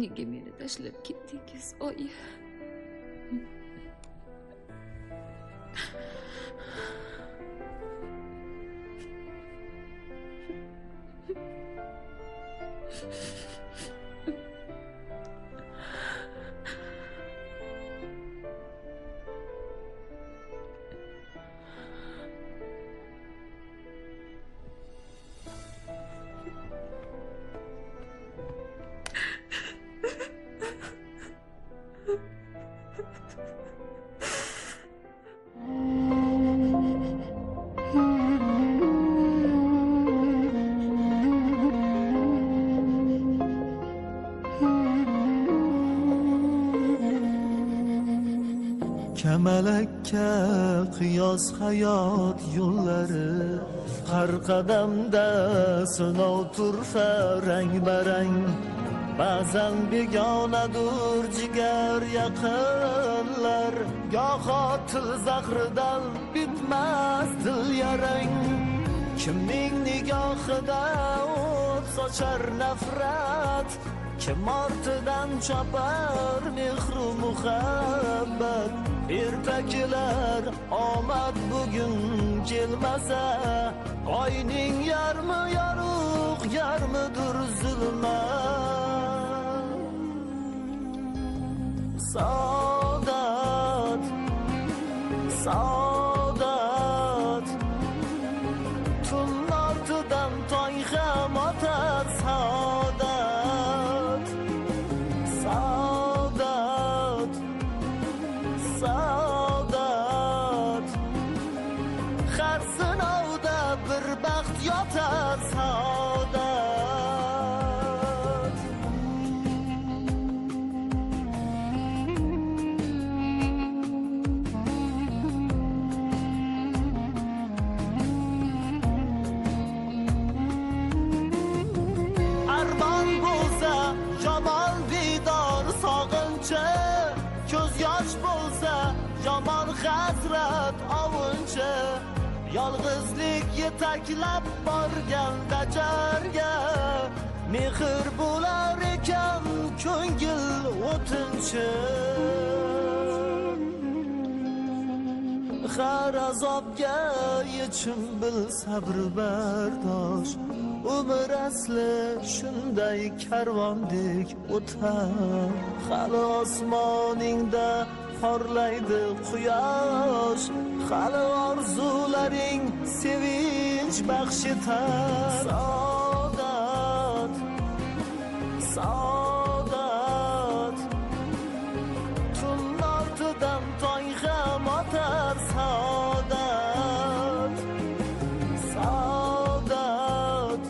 nega meni tashlab ketdingiz, oyi? Kamalakka qiyos hayot yo'llari, har qadamda sinov turfa rang barang. Ba'zan begonadur jigar yaqinlar, goho til zahridan bitmas dil yarang. Kimning nigohida o't sochar nafrat, kim ortidan chopar mehru muhabbat. Ertaklar omad bugun kelmasa, oyning yarmi yorug', yarmidir zulmat. Saodat, saodat, tun ortidan tong ham otar saodat. Saodat, saodat, har sinovda bir baxt yotar saodat. Armon bo'lsa yomon didor sog'inchi, ko'z yosh bo'lsa yomon hasrat ovunchi. Yolg'izlik yetaklab borganda jarga, mehr bo'lar ekan ko'ngil o'tinchi. Har azobga yechim bil sabr bardosh, umr asli shunday karvondek o'tar. Hali osmoningda porlaydi quyosh, hali orzularing sevinch baxsh etar. Saodat, saodat, tun ortidan tong ham otar saodat. Saodat,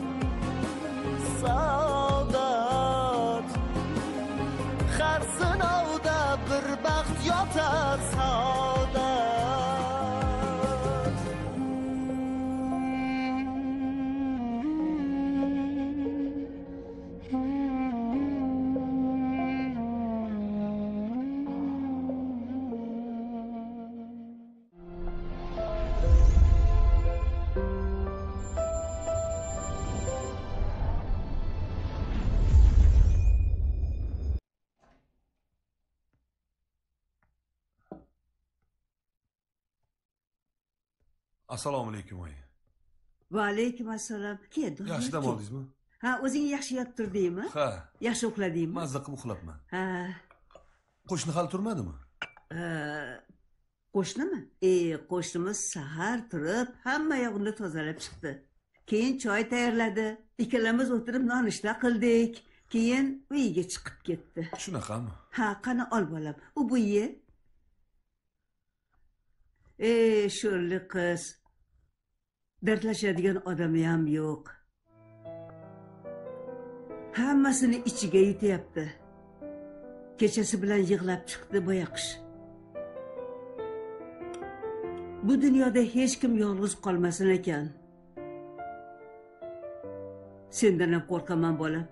saodat, har sinovda bir baxt yotar saodat. Assalomu alaykum oyi. Va alaykum assalom. Keldim. Yaxshi dam oldingizmi? Ha, o'zing yaxshi yottirdingmi? Ha. Yaxshi uxladingmi? Mazza qilib uxlabman. Ha. Qo'shni hali turmadimi? Qo'shnimi? Qo'shnimiz sahar turib, hamma yo'g'ini tozalab chiqdi. Keyin choy tayyorladi. Ikkalamiz o'tirib nonushta qildik. Keyin uyiga chiqib ketdi. Shunaqami? Ha, qani ol bolam. U bu ye. Sho'rli qiz. Dardlashadigan odami ham yo'q. Hammasini ichiga yutyapti. Kechasi bilan yig'lab chiqdi boyaqish. Bu dunyoda hech kim yolg'iz qolmasin ekan. Sendan ham qo'rqaman bolam.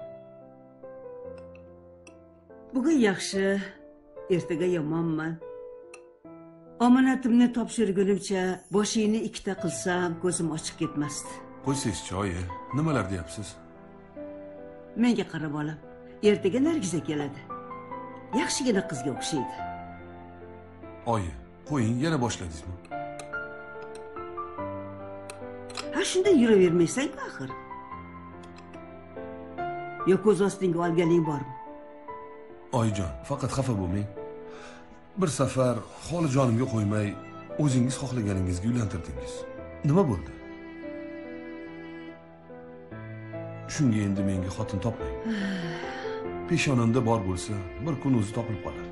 Bugun yaxshi, ertaga yomonman. Omonatimni topshirgunimcha boshingni ikkita qilsam ko'zim ochiq ketmasdi. Qo'ysiz-chi oyi, nimalar deyapsiz? Menga qara bolam. Ertaga Nargiza keladi. Yaxshigina qizga o'xshaydi. Oyi, qo'ying, yana boshladingizmi? Ha shunday yuravermaysan-ku axir. Yo ko'z ostingga olganing bormi? Oyijon, faqat xafa bo'lmang. Bir safar xoli jonimga qo'ymay, o'zingiz xohlaganingizga uylantirdingiz. Nima bo'ldi? Shunga endi menga xotin topmang. Peshonamda bor bo'lsa, bir kun o'zi topilib qolar.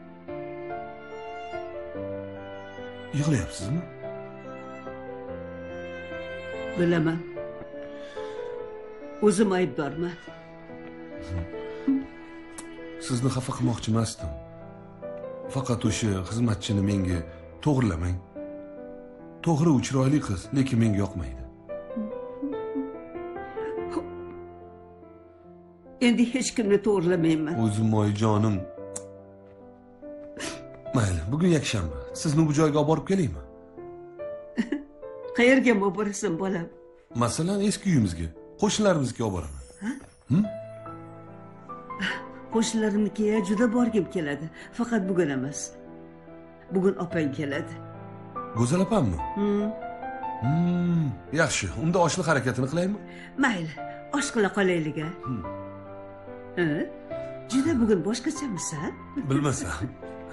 Yig'layapsizmi? Bilaman. O'zim aybdorman. Sizni xafa qilmoqchi emasdim. Faqat o'sha xizmatchini menga to'g'rilamang. To'g'ri u chiroyli qiz, lekin menga yoqmaydi. Endi hech kimni to'g'rilamayman. O'zim oyijonim. Mayli, bugun yakshanba. Sizni bu joyga olib borib kelaymi? Qayerga olib borasan, bolam? Masalan, eski uyimizga, qo'shnilarimizga olib boraman. Qo'shnilarimnikiga juda borgim keladi. Faqat bugun emas. Bugun opang keladi. Go'zal opammi? Yaxshi. Unda oshliq harakatini qilaymi? Mayli, osh qila qolaylik-a. Juda bugun boshqachamisan? Bilmasam.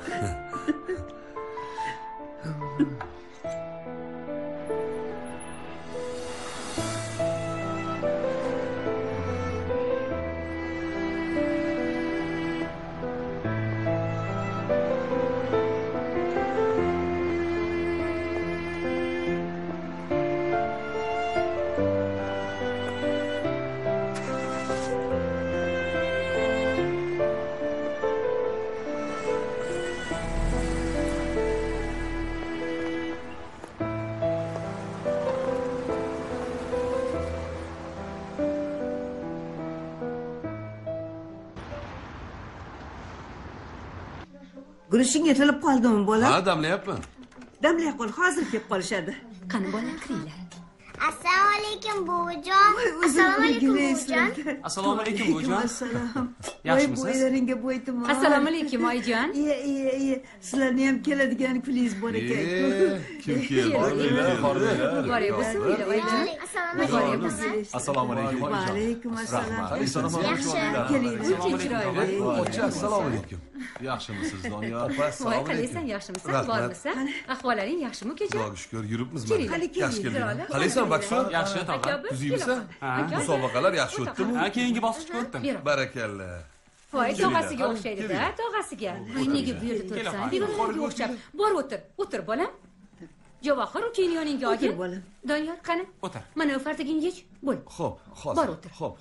Guruching yetilib qoldimi, bolam? Ha, damlayapman. Damlay qol, hozir kelib qolishadi. Qani bola, kiringlar. Assalomu alaykum buvijon. Assalomu alaykum buvijon. Assalomu alaykum buvijon. Assalom. Yaxshimisiz? Bo'ylaringga bo'ytimi? Assalomu alaykum oyijon. Iye. Sizlarni ham keladigan kulingiz bor ekan. Kim keldi? Muborak bo'lsin, oyijon. Assalomu alaykum. Assalomu alaykum Va oyijon. alaykum assalom. Yaxshi. Kelinglar. Chiroyli. Ocha, assalomu alaykum. Yaxshimisiz Doniyor? Voy, qalaysan, yaxshimisan? Bormisan? Ahvollaring yaxshimi ukajon? Xudoga shukr, yuribmizmi? Keling. Yaxshi kelding. Qalaysan, Bakso? Yaxshi, tog'a. Tuzingmisan? Musobaqalar yaxshi o'tdimi? Ha, keyingi bosqichga o'tdim. Barakalla. Voy, tog'asiga o'xshaydi-da, tog'asiga. Voy, nega bu yerda turibsan? Begonalarga o'xshab. Bor o'tir, o'tir bolam. Javohir, ukangni yoningga olgin. O'tir, bolam. Doniyor, qani? O'tir. Mana bu fartigingni yech. Bo'l. Xo'p, hozir. Bor o'tir. Xo'p.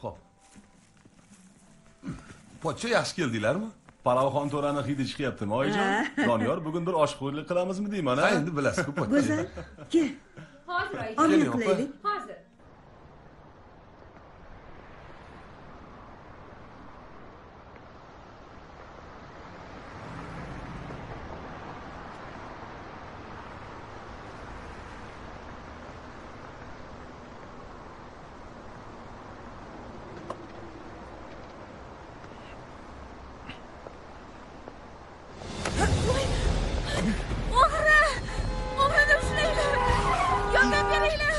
Pochcha yaxshi keldinglarmi? Paravxon to'rani hidi chiqyaptimi, oyijon? Doniyor, bugun bir oshxo'rlik qilamizmi deyman, Ha, ha? endi bilasiz-ku, pochcha. Go'zal, kel. Hozir oyijon. Olib Keling, opa. qilaylik. Hozir. O'g'rini ushlanglar. Yordam beringlar.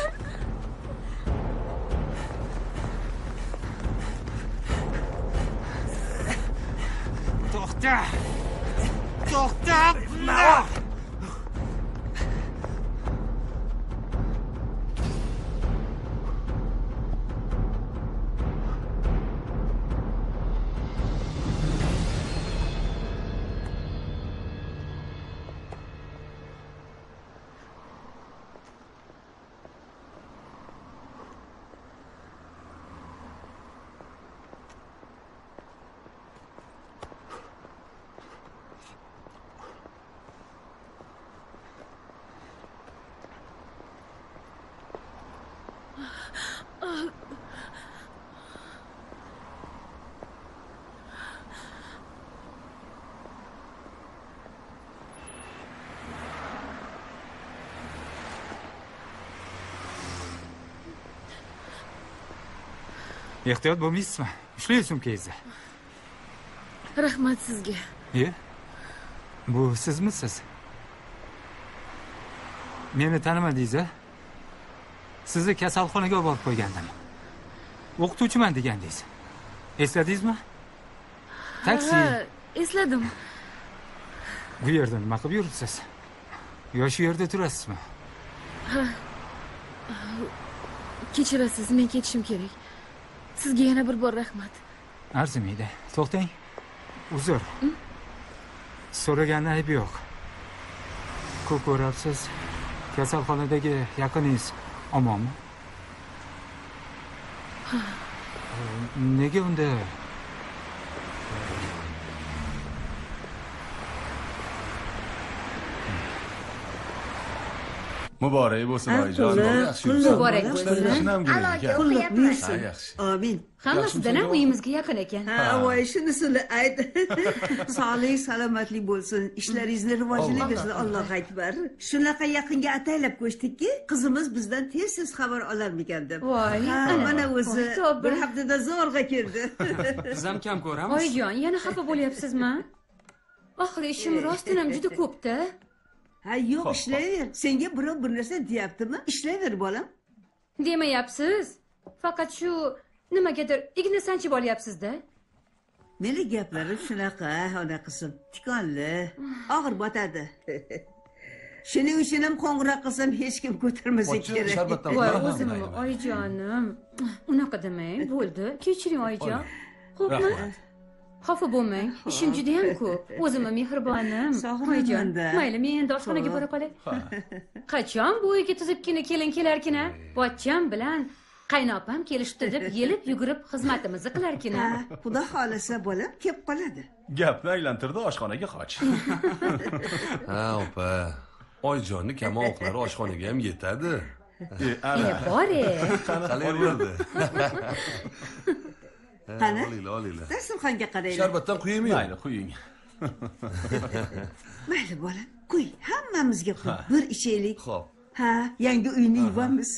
To'xta! To'xta! Ehtiyot bo'lmaysizmi? Ushlang sumkangizni. Rahmat sizga. Bu sizmisiz? Meni tanimadingiz-a? Sizni kasalxonaga olib borib qo'ygandim. O'qituvchiman degandingiz. Esladingizmi? Taksi. Ha, esladim. Bu yerda nima qilib yuribsiz? Yo shu yerda turasizmi? Kechirasiz, men ketishim kerak. Sizga yana bir bor rahmat. Arzimaydi. To'xtang. Uzr. So'raganning aybi yo'q. Ko'p ko'rabsiz. Kasalxonadagi yaqiningiz omonmi? Nega unda? Muborak bo'lsin oyijon. Muborak bo'lsin. Qulluq buyursin. Amin. Hammasidan ham uyimizga yaqin ekan. Ha, voy shunisini ayt. Sog'lik, salomatlik bo'lsin. Ishlaringizni rivojini bersin. Alloh akbar. Shunaqa yaqinga ataylab qo'shdikki, qizimiz bizdan tez xabar olarmikan deb. Voy, mana o'zi bir haftada zo'rg'a keldi. Biz ham kam ko'ramiz. Oyijon, yana xafa bo'lyapsizmi? Oxir ishim rostdan ham juda ko'p-da. Ha, yo'q, ishlayver. Senga birov bir narsa deyaptimi? Ishlayver, bolam. Demayapsiz. Faqat shu nimagadir igna sanchib olyapsiz-da. Meni gaplarim shunaqa, ona qizim. Tikonli, og'ir botadi. Shuning uchun ham qo'ng'iroq qilsam hech kim ko'tarmasa kerak. Sharbatdan Voy, o'zimmi, oyijonim. Unaqa demang, bo'ldi. Kechiring, oyijon. Xo'pmi? Xafa bo'lmang. Ishim juda ham ko'p. O'zimmi mehribonім. Oyijon, mayli, men endi oshxonaga bora qolay. Qachon bu uyga tuzibgina kelin kelarkina? Pochcham bilan qaynopam kelishdi deb yelib yugurib xizmatimizni qilarkina. Xudo xolasa bolam kelib qoladi. Gapni aylantirdi, oshxonaga qoch. Ha, opa. Oyjonni kamoqlari oshxonaga ham yetadi. Bore. Qalay bo'ldi? Qani? Olinglar. Dasturxonga qaraylik. Sharbatdan quyaymi? Mayli, quying. Mayli bolam, quy. Hammamizga quy. Bir ichaylik. Xo'p. Ha, yangi uyni yuvamiz.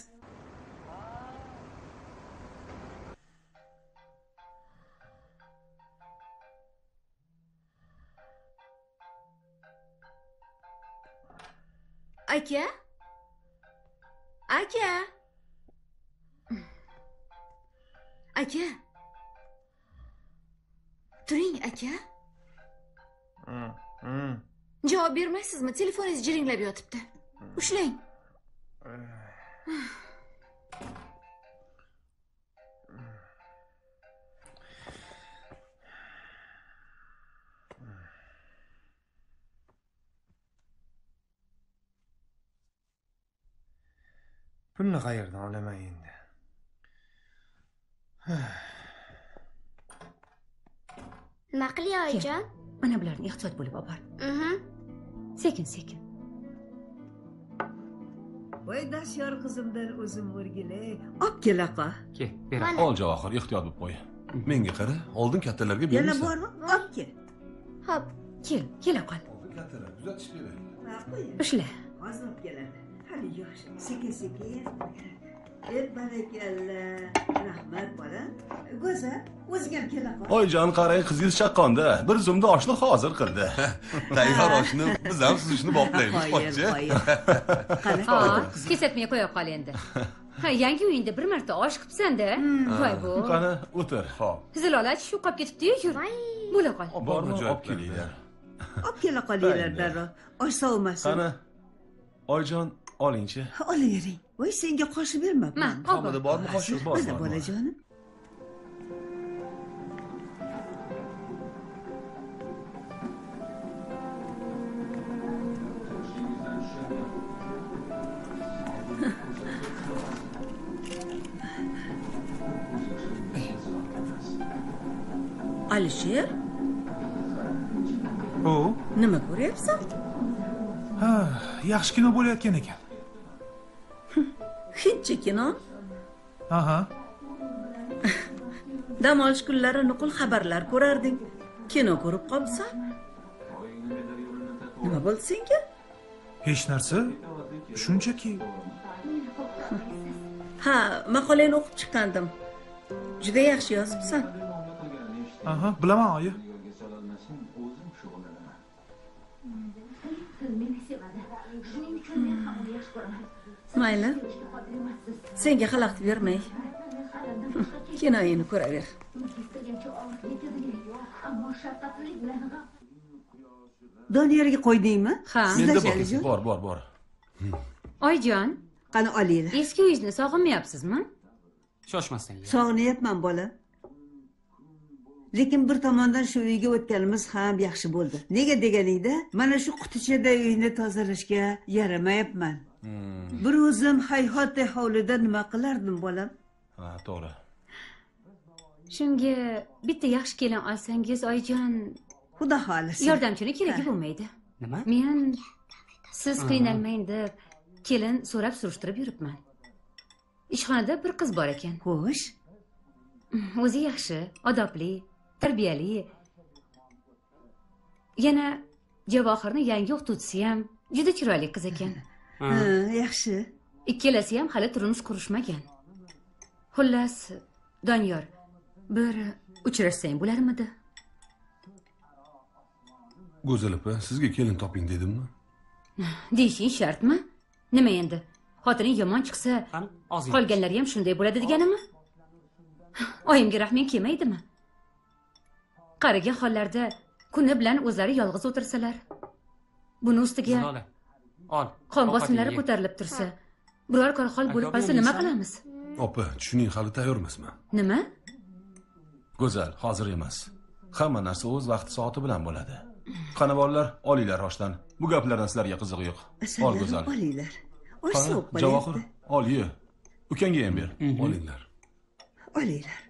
Aka? Aka? Aka? Turing, aka. Javob bermaysizmi? Telefoningiz jiringlab yotibdi. Ushlang. Pulni qayerdan olaman endi? Nima qilay oyijon? Mana bularni ehtiyot bo'lib olib bor. Sekin. Voy dashyor qizimdan o'zim o'rgilay. Ob kelaqa. Kel, beraman. Ol Javohir, ehtiyot bo'lib qo'y. Menga qara, oldin kattalarga Yana bermaysan. bormi? Ob kel. Xo'p, kela qol. Oldin kattalar kuzatish kerak. Ha, qo'y. Ushla. Hozir olib keladi. Hali yosh. Sekin. Barakalla. Rahmat bola. Go'za, o'zing ham kelaqa. Oyijon, qarang, qizingiz chaqqonda. Bir zumda oshni hozir qildi. Tayyor oshni biz ham suzishni boplaymiz, pochcha. Qani? Kesatmay qo'ya qol endi. Ha, yangi uyingda bir marta osh qilibsan-da. Voy bu. Qani, o'tir. Xo'p. Zilola shu qolib ketibdi-yu, yur. Bo'la qol. Bormi? Olib kelinglar. Ob kela qolinglar darrov. Osh sovimasin. Qani, Oyijon, olingchi. Olavering. Voy, senga qoshib bermabman. Qomida bormi qoshiq? Mana bolajonim. Alisher, nima ko'ryapsan? Ha, yaxshi kino bo'layotgan ekan. Hindcha kino? Aha. Dam olish kunlari nuqul xabarlar ko'rarding. Kino ko'rib qolsan. Nima bo'ldi senga? Hech narsa. Shunchaki. Ha, maqolani o'qib chiqqandim. Juda yaxshi yozibsan. Aha, bilaman oyi. mayli senga xalaqit bermay kinoyini ko'raver. Doniyorga qo'ydingmi? Ha. Menda bor. Oyijon, qani olinglar. eski uyingizni sog'inmayapsizmi? Shoshmasdan. Sog'inayapman bola. Lekin bir tomondan shu uyga o'tganimiz ham yaxshi bo'ldi. Nega deganingda, mana shu qutichada uyni tozalashga yaramayapman. Bir o'zim hayhotday hovlida nima qilardim bolam? Ha, to'g'ri. Shunga bitta yaxshi kelin olsangiz, oyijon, Xudo xolisi. yordamchini keragi bo'lmaydi. Nima? Men siz qiynalmang deb kelin so'rab surishtirib yuribman. Ishxonada bir qiz bor ekan. Xo'sh. O'zi yaxshi, odobli, tarbiyali. Yana Javohirning yangi o'qituvchisi ham juda chiroyli qiz ekan. Yaxshi. Ikkalasi ham hali turmush qurishmagan. Xullas, Doniyor, bir uchrashsang bo'larmidi? Go'zal opa, sizga kelin toping dedimmi? Deyishing shartmi? Nima endi? Xotining yomon chiqsa, qolganlar ham shunday bo'ladi deganimi? Oyimga rahming kelmaydimi? Qarigan hollarda kuni bilan o'zlari yolg'iz o'tirsalar, buni ustiga ol. qon bosimlari ko'tarilib tursa, biror hol bo'lib qolsa nima qilamiz? Opa, tushuning, hali tayyor emasman. Nima? Go'zal, hozir emas. Hamma narsa o'z vaqti soati bilan bo'ladi. Qani bolalar, olinglar oshdan. Bu gaplardan sizlarga qiziq yo'q. Ol Go'zal. Olinglar. Osh sovuq bo'lyapti. Javohir, ol ye. Ukangga ham ber. Olinglar. Olinglar.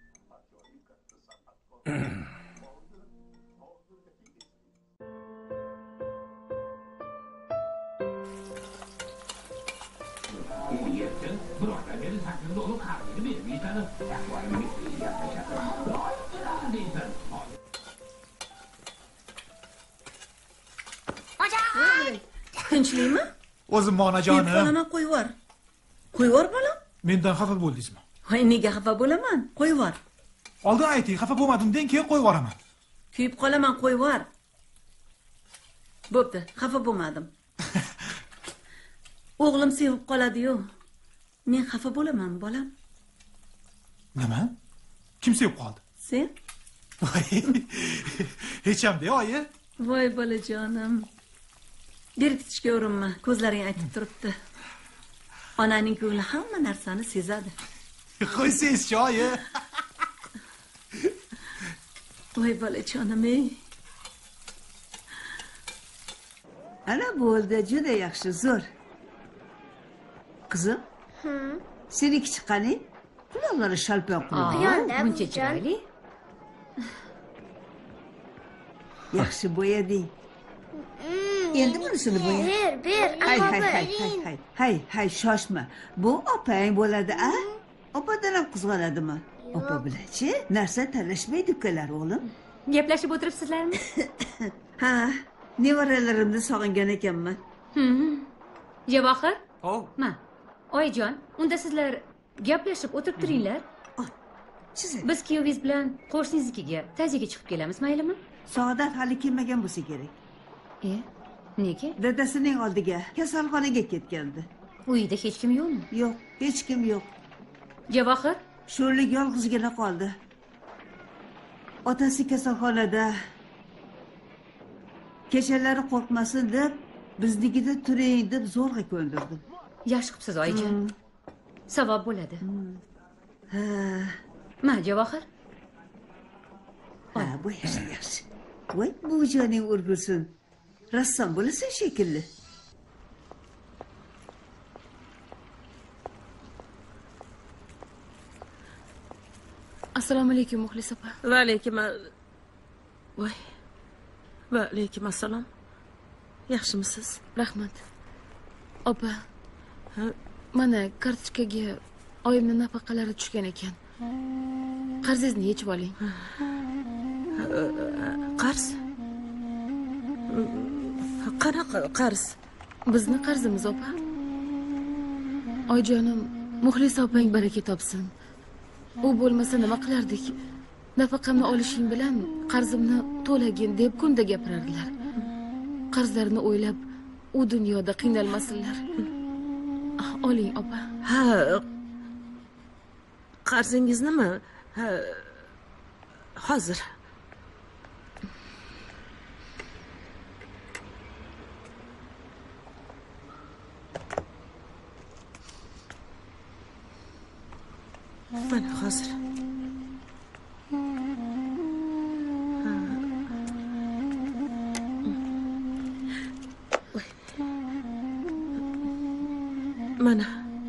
Tinchlikmi? O'zim onajonim. Qolaman, qo'yvor. Qo'yvor bolam. Mendan xafa bo'ldingizmi? Voy, nega xafa bo'laman? Qo'yvor. Oldin ayting, xafa bo'lmadimdan keyin qo'yib yuboraman. Kuyib qolaman, qo'yvor. Bo'pti, xafa bo'lmadim. O'g'lim sevib qoladi-yu. Men xafa bo'laman, bolam. Nima? Kim sevib qoldi? Sen? Hech ham-da, oyi. Voy bolajonim. Berkitishga urinma, ko'zlaring aytib turibdi. Onaning ko'ngli hamma narsani sezadi. Qo'ysangiz-chi, oyi. Voy bolajonim-ey. Ana bo'ldi, juda yaxshi, zo'r. Qizim? Seniki chiqqaning? Quloqlari shalpon qilib. Buncha chiroyli. Yaxshi bo'yading. Endi bunisini bo'ya. Ber, Hay, shoshma. Bu opang bo'ladi, a? Opadan ham qizg'anadimi? Opa bilan-chi, narsa talashmaydi ukalar, o'g'lim. Gaplashib o'tiribsizlarmi? Ha, nevaralarimni sog'ingan ekanman. Javohir? Ma, oyijon, unda sizlar gaplashib o'tirib turinglar. Biz kuyovingiz bilan qo'shningiznikiga ta'ziyaga chiqib kelamiz, maylimi? Saodat hali kelmagan bo'lsa kerak. Nega? Dadasining oldiga kasalxonaga ketgandi. Uyida hech kim yo'qmi? Yo'q, hech kim yo'q. Javohir? Sho'rlik yolg'izgina qoldi. Otasi kasalxonada. Kechalari qo'rqmasin deb biznikida turing deb zo'rg'a ko'ndirdim. Yaxshi qilibsiz, oyijon. Savob bo'ladi. Ma, Javohir. Bu yaxshi. Voy, buvijoning o'rgilsin. Rassom bo'lasan shekilli. Assalomu alaykum, Muxlis opa. Va alaykum. Voy. Va alaykum assalom. Yaxshimisiz? Rahmat. Opa. Mana kartochkaga oyimning nafaqalari tushgan ekan. Qarzingizni yechib oling. Qarz? Qanaqa qarz? Bizni qarzimiz, opa. Oyjonim, Muxlis opang baraka topsin. U bo'lmasa nima qilardik? Nafaqamni olishing bilan qarzimni to'lagin deb kunda gapirardilar. Qarzlarini o'ylab u dunyoda qiynalmasinlar. Oling, opa. Ha, qarzingiznimi? Ha, hozir. Mana hozir. Mana.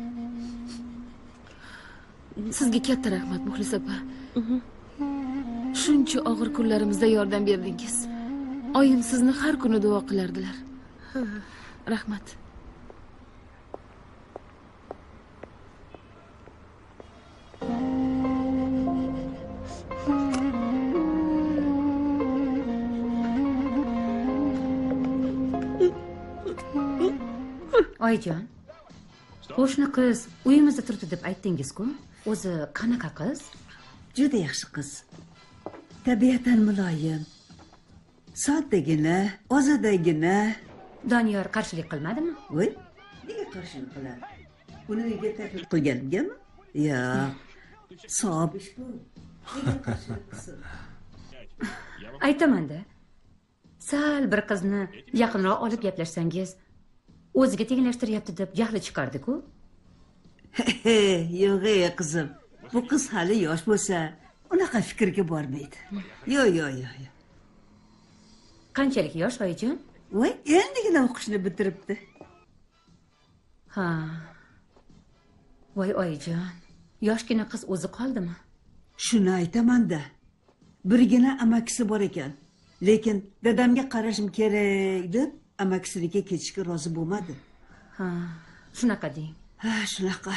Sizga katta rahmat, Muxlis opa. Shuncha og'ir kunlarimizda yordam berdingiz. Oyim sizni har kuni duo qilardilar. Rahmat. Oyijon, qo'shni qiz uyimizda turibdi deb aytdingiz-ku. O'zi qanaqa qiz? Juda yaxshi qiz. Tabiatan muloyim. Soddagina, ozodagina. Doniyor qarshilik qilmadimi? Voy, nega qarshilik qiladi? Uni uyga taklif qilganmigami? Yo'q. Savob ish bu. Nega qarshilik qilsin? Aytaman-da. Sal bir qizni yaqinroq olib gaplashsangiz, o'ziga tenglashtiryapti deb jahli chiqardi-ku. Yo'q, qizim. Bu qiz hali yosh bo'lsa, unaqa fikrga bormaydi. Yo'q. Qanchalik yosh oyijon? Voy, endigina o'qishni bitiribdi. Ha. Voy oyijon, yoshgina qiz o'zi qoldimi? Shuni aytaman-da. Birgina amakisi bor ekan. Lekin dadamga qarashim kerak deb amakisiniga ketishga rozi bo'lmadi. Ha, shunaqa deng. Ha, shunaqa.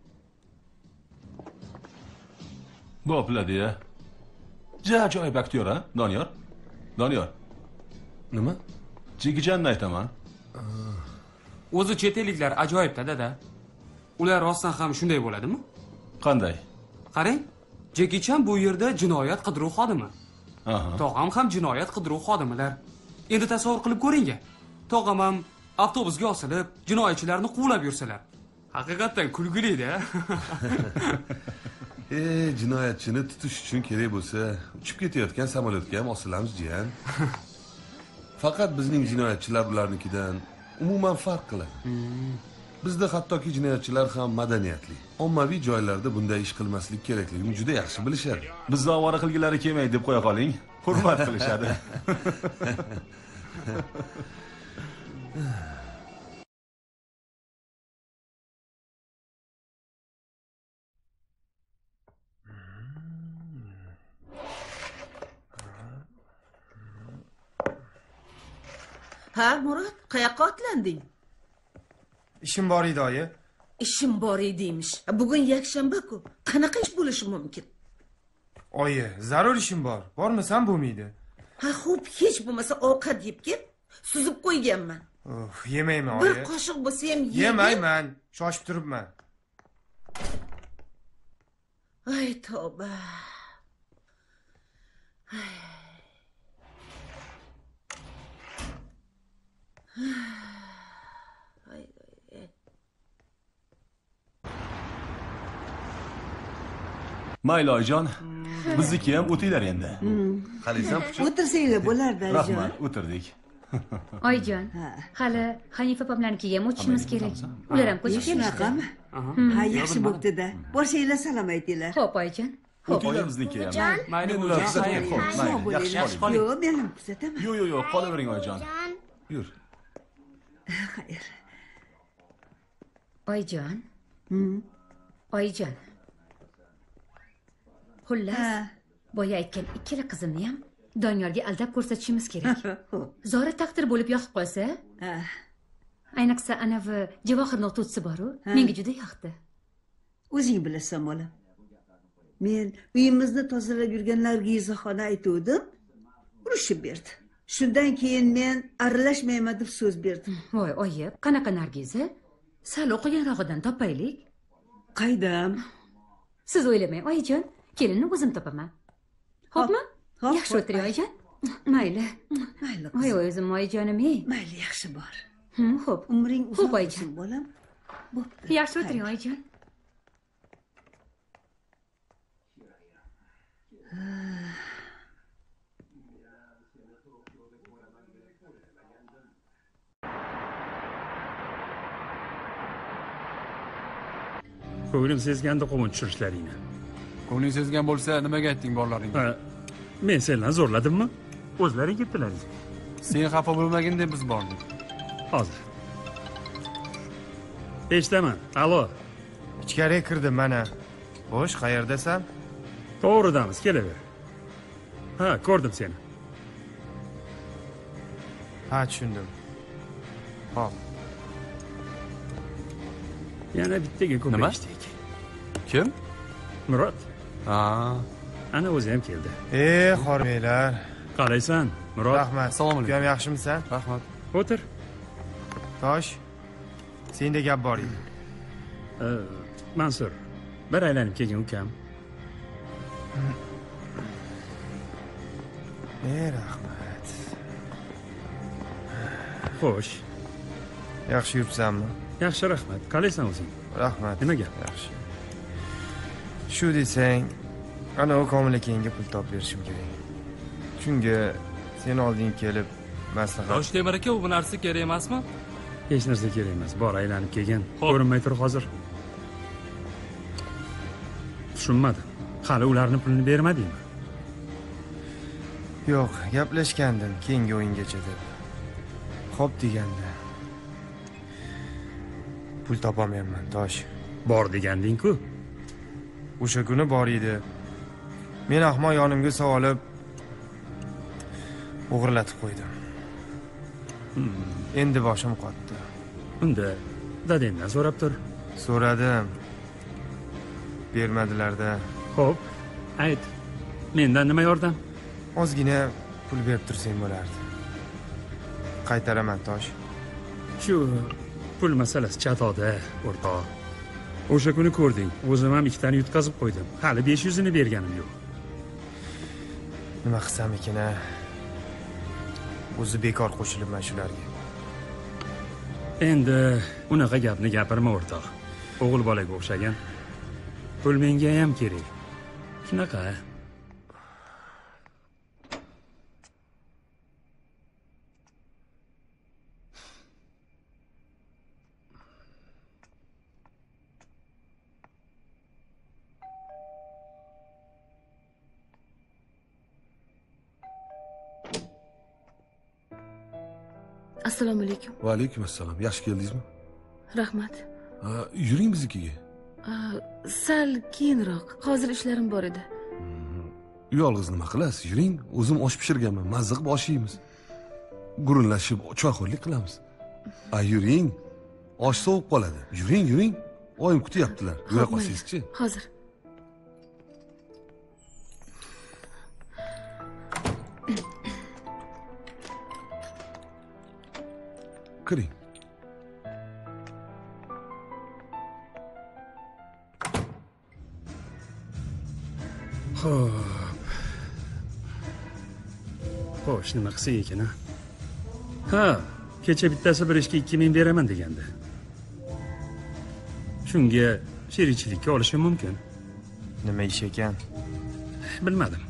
Bo'pladi-ya. Ajoyib aktyor, ha, Doniyor? Doniyor. Nima? Jekichanni aytaman. O'zi chet elliklar ajoyibda, dada. Ular rostdan ham shunday bo'ladimi? Qanday? Qarang, Jeki Chan bu yerda jinoyat qidiruv xodimi. Aha. Tog'am ham jinoyat qidiruv xodimilar. Endi tasavvur qilib ko'ring-a. Tog'am ham avtobusga osilib, jinoyatchilarni quvlab yursalar. Haqiqatan kulgili-da. Jinoyatchini tutish uchun kerak bo'lsa, uchib ketayotgan samolyotga ham osilamiz, jiyan. Faqat bizning jinoyatchilar ularnikidan umuman farq qiladi. Bizda hattoki jinoyatchilar ham madaniyatli. Ommaviy joylarda bunday ish qilmaslik kerakligini juda yaxshi bilishadi. Bizda ovora qilgilari kelmaydi deb qo'ya qoling. Hurmat qilishadi. Ha, Murod, qayoqqa otlanding? Ishim bor edi, oyi. Ishim bor ediymish. Bugun yakshanba-ku. Qanaqa ish bo'lishi mumkin? Oyi, zarur ishim bor. Bormasam bo'lmaydi. Ha, xo'p, hech bo'lmasa ovqat yeb kel. Suzib qo'yganman. Yemayman, oyi. Bir qoshiq bo'lsa ham ye. Yemayman. Shoshib turibman. Ay, tavba. Mayli oyijon, bizniki ham o'tinglar endi. Qalisam puchuk. O'tirsanglar bo'lardi, oyijon. Rahmat, o'tirdik. Oyijon, hali Hanifa opamlarnikiga ham o'tishimiz kerak. Ular ham ko'chib kelishdi. Ha, yaxshi bo'pti-da. Borsanglar salom aytinglar. Xo'p, oyijon. O'tinglar bizniki ham. Mayli, Men ularni kuzatmay qo'y. Mayli, yaxshi qoling. Yo'q, men ham kuzataman. Yo'q, qolavering oyijon. Yur. Xayr. Oyijon. Oyijon. Xullas, boya aytgan ikkala qizimni ham Doniyorga aldab ko'rsatishimiz kerak. Zora taqdir bo'lib yoqib qolsa, ayniqsa anavi Javohir o'qituvchisi bor-ku, menga juda yoqdi. O'zing bilasan, bolam. Men uyimizni tozalab yurgan Nargizaxon aytuvdim, urushib berdi. Shundan keyin men aralashmayman deb so'z berdim. Voy, oyi, qanaqa Nargiza? Sal o'qiganrog'idan topaylik. Qaydam? Siz o'ylamang, oyijon. Kelinni o'zim topaman. Xo'pmi? Yaxshi o'tiring, oyijon. Mayli. Mayli. Voy, o'zim oyijonim-ey. Mayli, yaxshi bor. Xo'p. Umring Xo'p, uzoq oyijon. bo'lsin, bolam. Bo'pti. Yaxshi o'tiring, oyijon. Ko'nglim sezganda qovun tushirishlaringni. Ko'ngling sezgan bo'lsa, nimaga aytding borlaringga? Men senlarni zo'rladimmi? O'zlaring ketdilaring. Sen xafa bo'lmagin deb biz bordik. Hozir. Eshitaman. Alo. Ichkariga kirdim mana. Xo'sh, qayerdasan? To'g'ridamiz, kelaver. Ha, ko'rdim seni. Ha, tushundim. Xo'p. Yana bittaga ko'payishdik. Kim? Murod. Ha. Ana o'zi ham keldi. Xormeylar. Qalaysan, Murod? Rahmat. Assalomu alaykum. Ham yaxshimisan? Rahmat. O'tir. Tosh. Senda gap bor edi. Mansur, bir aylanib kelgan ukam. Rahmat. Xo'sh. Yaxshi yuribsanmi? Yaxshi, rahmat. Qalaysan o'zing? Rahmat. Nima gap? Yaxshi. Shu desang, ana u Komil akanga pul topib berishim kerak. Shunga sen olding kelib maslahat. Yosh Temir aka, bu narsa kerak emasmi? Hech narsa kerak emas. Bor aylanib kelgan. Ko'rinmay tur hozir. Tushunmadim. Hali ularni pulini bermadingmi? Yo'q, gaplashgandim keyingi o'yingacha deb. Xo'p deganda. Pul topolmayman, Tosh. Bor deganding-ku. O'sha kuni bor edi. Men ahmoq yonimga solib o'g'irlatib qo'ydim. Endi boshim qotdi. Unda dadangdan so'rab tur. So'radim. Bermadilar-da. Xo'p, ayt. Mendan nima yordam? Ozgina pul berib tursang bo'lardi. Qaytaraman, Tosh. Shu pul masalasi chatoda, o'rtoq. O'sha kuni ko'rding, o'zim ham ikkitani yutqazib qo'ydim. Hali 500 ni berganim yo'q. Nima qilsam ekan? O'zi bekor qo'shilibman shularga. Endi unaqa gapni gapirma, o'rtoq. O'g'il bolaga o'xshagan. Pul menga ham kerak. Shunaqa. Assalomu alaykum. Va alaykum assalom. Yaxshi keldingizmi? Rahmat. Yuring biznikiga. Sal keyinroq. Hozir ishlarim bor edi. Yolg'iz nima qilasiz? Yuring, o'zim osh pishirganman. Mazza qilib osh yeymiz. Gurunlashib choyxo'rlik qilamiz. Yuring. Osh sovib qoladi. Yuring. Oyim kutyaptilar. Yura qolsangiz-chi. Hozir. Kiring. Xo'sh, nima qilsak ekan, ha? Kecha bittasi bir ishga 2000 beraman degandi. Shunga sherikchilikka olishim mumkin. Nima ish ekan? Bilmadim.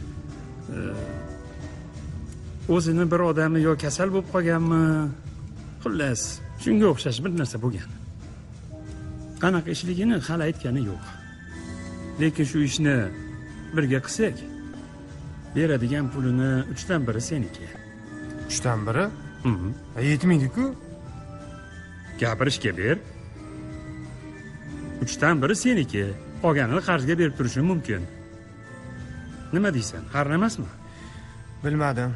O'zini bir odami yo kasal bo'lib qolganmi? Xullas, shunga o'xshash bir narsa bo'lgan. Qanaqa ishligini hali aytgani yo'q. Lekin shu ishni birga qilsak, beradigan pulini 3dan 1 seniki. 3dan 1? Yetmaydi-ku. Gapirishga ber. 3dan 1 seniki. Qolganini qarzga berib turishim mumkin. Nima deysan? Xarna emasmi? Bilmadim.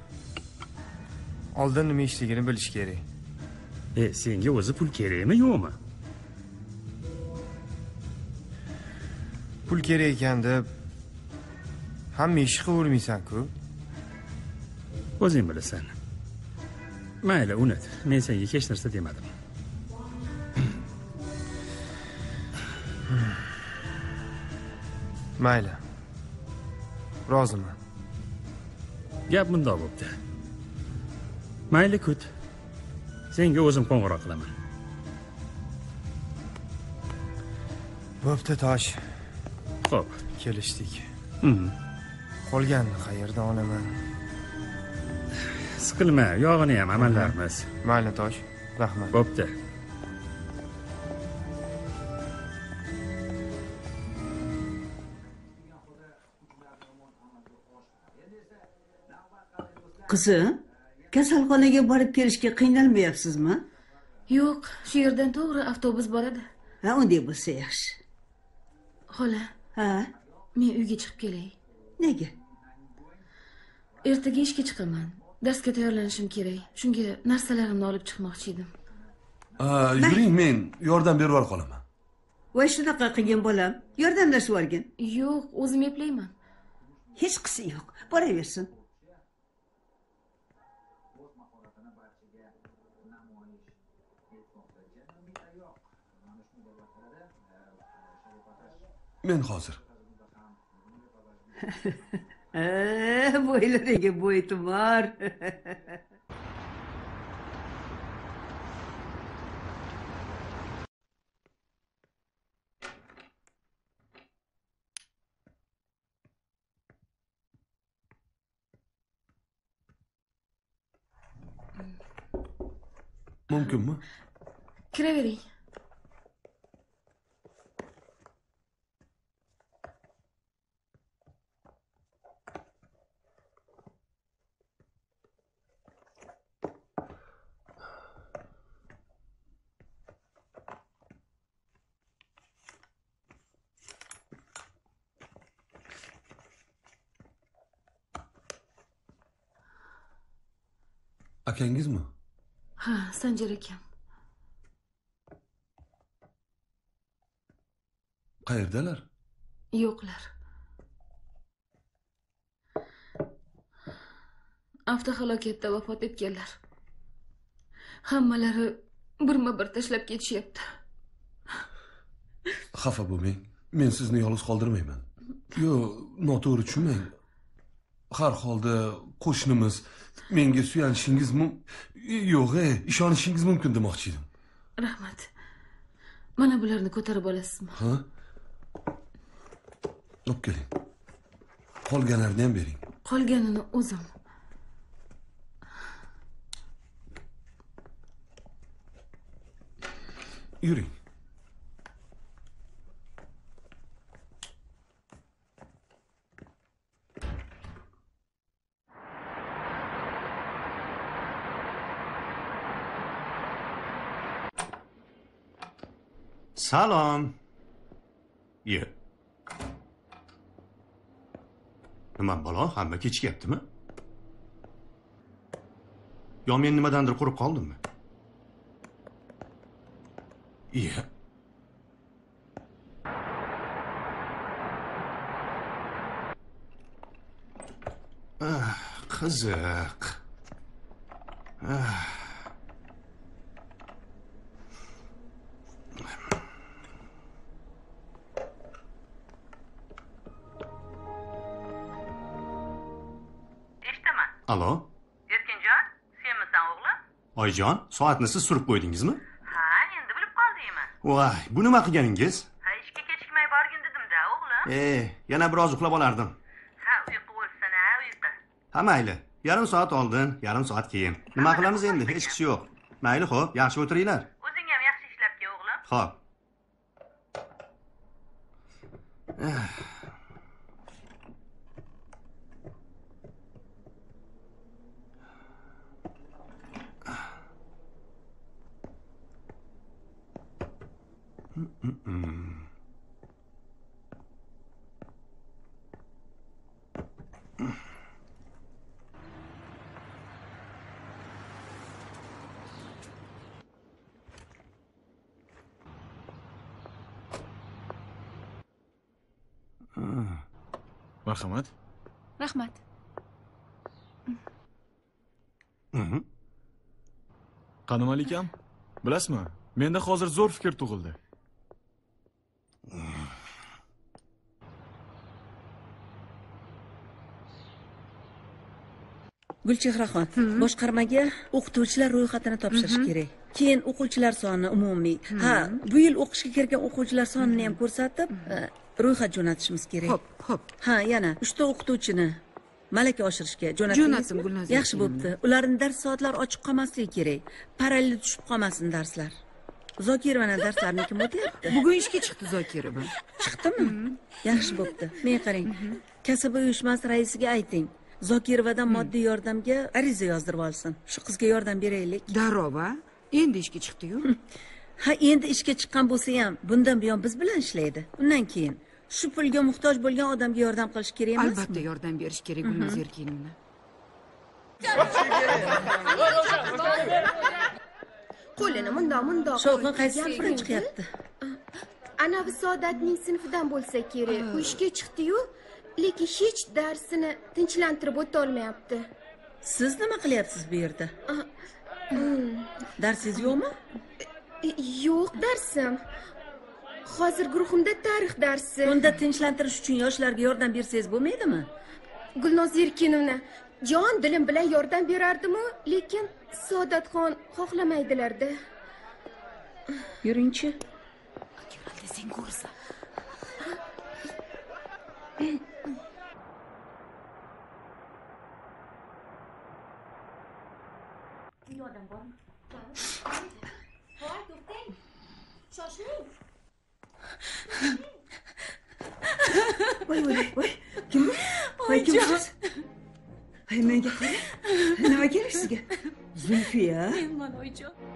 Oldin nima ishligini bilish kerak. Senga o'zi pul kerakmi, yo'qmi? Pul kerak ekan deb hamma ish qilavermaysan-ku. O'zing bilasan. Mayli, unut. Men senga hech narsa demadim. Mayli. Roziman. Gap bundoq bo'pti. Mayli, kut. senga o'zim qo'ng'iroq qilaman. Bo'pti Tosh. Xo'p, kelishdik. Qolganini qayerda olaman? Siqilma, yog'ini ham amallarmiz. Mayli Tosh, rahmat. Bo'pti. Qizim, kasalxonaga borib kelishga qiynalmayapsizmi? Yo'q, shu yerdan to'g'ri avtobus boradi. Ha, unday bo'lsa yaxshi. Xola. Ha? Men uyga chiqib kelay. Nega? Ertaga ishga chiqaman. Darsga tayyorlanishim kerak. Shunga narsalarimni olib chiqmoqchi edim. Yuring, men yordam berib qolaman. Voy shunaqa qilgin bolam. Yordamlashib o'rgin. Yo'q, o'zim eplayman. Hech qisi yo'q. Boraversin. Men hozir. Bo'ylariga bo'ytumor. Mumkinmi? Kiravering. Akangizmi? Ha, Sanjar akam. Qayerdalar? Yo'qlar. Avtohalokatda vafot etganlar. Hammalari birma-bir tashlab ketishyapti. Xafa bo'lmang. Men sizni yolg'iz qoldirmayman. Yo'q, noto'g'ri tushunmang. Har holda qo'shnimiz menga suyanishingiz yo'q, ishonishingiz mumkin demoqchi edim. Rahmat. Mana bularni ko'tarib olasizmi? Ha? Olib keling. Qolganlarini ham bering. Qolganini o'zim. Yuring. Salom. Ye. Nima balo, hamma kechikyaptimi? Yo men nimadandir qurib qoldimmi? Ye. Qiziq. Alo? Erkinjon, senmisan o'g'lim? Oyjon, soatni siz surib qo'ydingizmi? Ha, endi bilib qoldingmi? Voy, bu nima qilganingiz? Ha, ishga kechikmay borgin dedim-da, o'g'lim. Yana biroz uxlab olardim. Ha, uyqu bo'lsin, ha, uyqu. Ha, mayli. Yarim soat oldin, yarim soat keyin. Nima qilamiz endi? Hech kishi yo'q. Mayli, xo'p, yaxshi o'tiringlar. O'zing ham yaxshi ishlab kel, o'g'lim. Xo'p. Marhamat. Rahmat. Qani Malikam? Bilasizmi? Menda hozir zo'r fikr tug'ildi. Gulchehraxon, boshqarmaga o'qituvchilar ro'yxatini topshirish kerak. Keyin o'quvchilar soni umumiy. Ha, bu yil o'qishga kirgan o'quvchilar sonini ham ko'rsatib, ro'yxat jo'natishimiz kerak. Xo'p. Ha, yana 3 ta o'qituvchini malaka oshirishga jo'nating. Yaxshi bo'pti. Ularning dars soatlari ochiq qolmasligi kerak. Parallel tushib qolmasin darslar. Zokirovaning darslarini kim o'tyapti? Bugun ishga chiqdi Zokirova. Chiqdimi? Yaxshi bo'pti. Men qarang. Kasb uyushmasi raisiga ayting. Zokirovadan moddiy yordamga ariza yozdirib olsin. Shu qizga yordam beraylik. Darova, endi ishga chiqdi-yu. Ha, endi ishga chiqqan bo'lsa ham, bundan buyon biz bilan ishlaydi. Undan keyin shu pulga muhtoj bo'lgan odamga yordam qilish kerak emasmi? Albatta yordam berish kerak Gulnoz Erkinovna. Qo'lini mundoq. Shovqin qaysi sinfdan chiqyapti? Anavi Saodatning sinfidan bo'lsa kerak. U ishga chiqdi-yu, lekin hech darsini tinchlantirib o'ta olmayapti. Siz nima qilyapsiz bu yerda? Darsingiz yo'qmi? Yo'q darsim. Hozir guruhimda tarix darsi. Unda tinchlantirish uchun yoshlarga yordam bersangiz bo'lmaydimi? Gulnoz Erkinovna, jon dilim bilan yordam berardim-u, lekin Saodatxon xohlamaydilar-da. Yuringchi. Agarda sen ko'rsa. Yordam bormi? Hoy, to'xtang. Shoshiling. Voy. Kim bu? Voy, kim bu? Ay, menga qara. Nima kerak sizga? Zulfiya. Men oyijon.